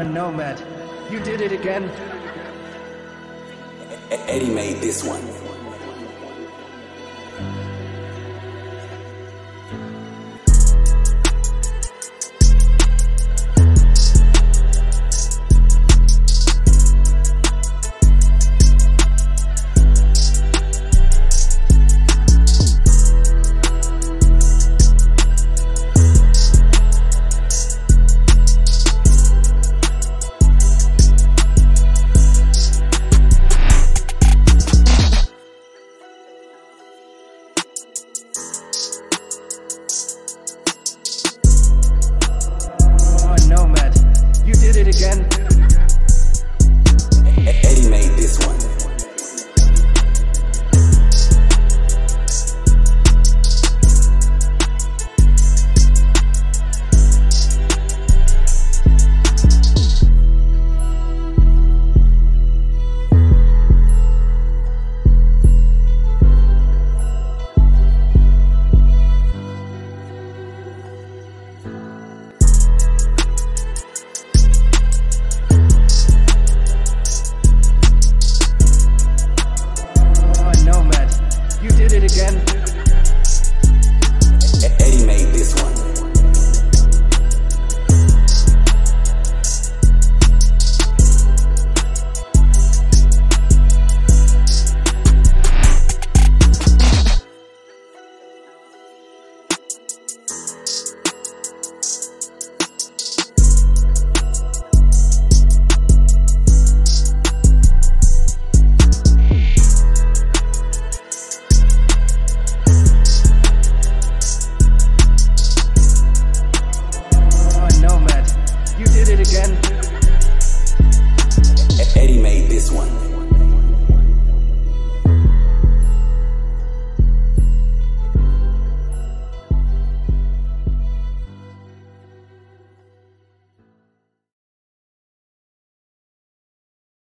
Nomad, you did it again. Eddie made this one. Nomad, you did it again. Eddie made this one. You did it again. Eddie made this one. Nomad, you did it again. Eddie made this one.